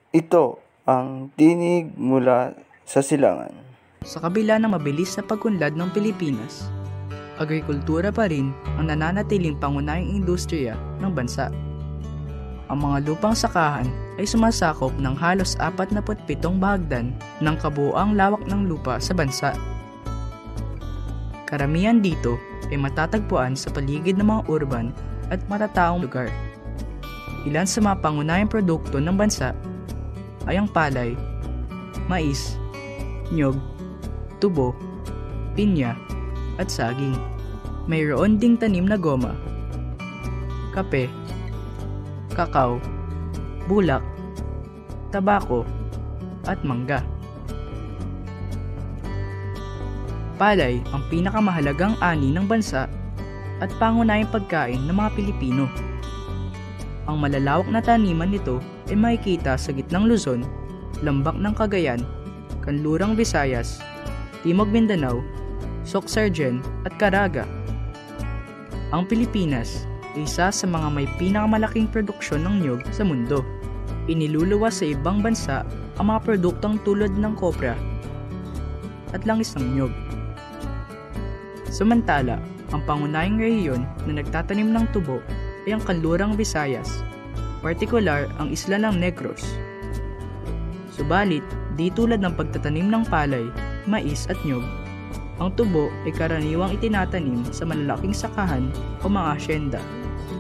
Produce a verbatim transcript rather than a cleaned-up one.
Ito ang tinig mula sa silangan. Sa kabila ng mabilis na pag-unlad ng Pilipinas, agrikultura pa rin ang nananatiling pangunahing industriya ng bansa. Ang mga lupang sakahan ay sumasakop ng halos apat na pitong bahagdan ng kabuuang lawak ng lupa sa bansa. Karamihan dito ay matatagpuan sa paligid ng mga urban at matataong lugar. Ilan sa mga pangunahing produkto ng bansa ay ang palay, mais, nyog, tubo, pinya, at saging. Mayroon ding tanim na goma, kape, kakao, bulak, tabako, at mangga. Palay ang pinakamahalagang ani ng bansa at pangunahing pagkain ng mga Pilipino. Ang malalawak na taniman nito ay makikita sa gitnang Luzon, lambak ng Cagayan, kanlurang Visayas, Timog Mindanao, Sorsogon at Caraga. Ang Pilipinas ay isa sa mga may pinakamalaking produksyon ng nyog sa mundo. Iniluluwas sa ibang bansa ang mga produktong tulad ng kopra at langis ng nyog. Samantala, ang pangunahing rehiyon na nagtatanim ng tubo ay ang kanlurang Visayas, partikular ang isla ng Negros. Subalit, di tulad ng pagtatanim ng palay, mais at nyog, ang tubo ay karaniwang itinatanim sa malalaking sakahan o mga asyenda.